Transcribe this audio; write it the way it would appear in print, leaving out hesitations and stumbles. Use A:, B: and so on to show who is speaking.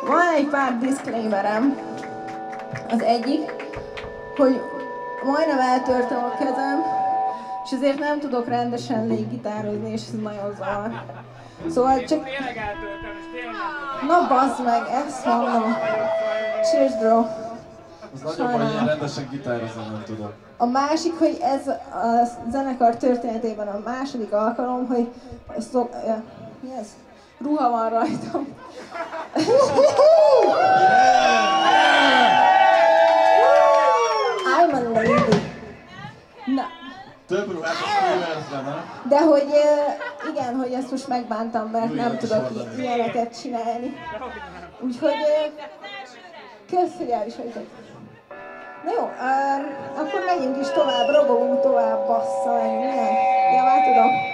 A: Van egy pár disclaimerem. Az egyik, hogy majdnem eltörtem a kezem, és ezért nem tudok rendesen léggitározni, és ez nagyon zavar. Szóval csak... Na bazd meg, ezt mondom. Cheers, bro.
B: Az nagyobb, hogy én rendesen gitározni nem tudok.
A: A másik, hogy ez a zenekar történetében a második alkalom, hogy mi ez? Ruha van rajtam. I'm a lady. Na.
B: Több ruhát a főverzre, nem?
A: De hogy igen, hogy ezt most megbántam, mert nem tudok ilyeneket csinálni. Úgyhogy kösz, hogy el is vagytok. Na jó, akkor megyünk is tovább, robogunk tovább, bassza meg, milyen? Ja, már tudom.